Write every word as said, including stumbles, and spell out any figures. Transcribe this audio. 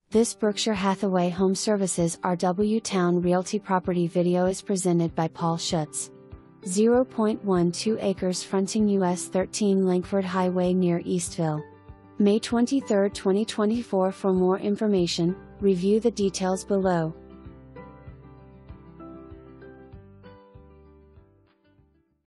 This Berkshire Hathaway Home Services R W Towne Realty property video is presented by Paul Schutz. zero point one two acres fronting U S thirteen Lankford Highway near Eastville. May twenty-third, twenty twenty-four. For more information, review the details below.